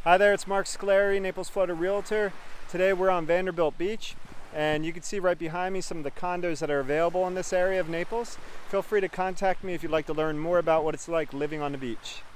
Hi there, it's Marc Scoleri, Naples, Florida Realtor. Today we're on Vanderbilt Beach, and you can see right behind me some of the condos that are available in this area of Naples. Feel free to contact me if you'd like to learn more about what it's like living on the beach.